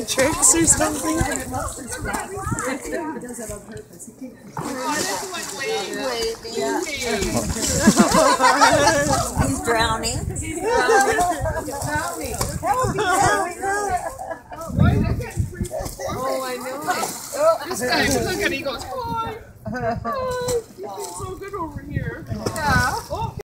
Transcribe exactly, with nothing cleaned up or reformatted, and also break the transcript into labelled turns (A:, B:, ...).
A: some tricks or something?
B: He's drowning. He's drowning.
C: Oh, I know it. This guy, look at it, he goes, hi. Hi. You feel so good over here. Yeah. Oh.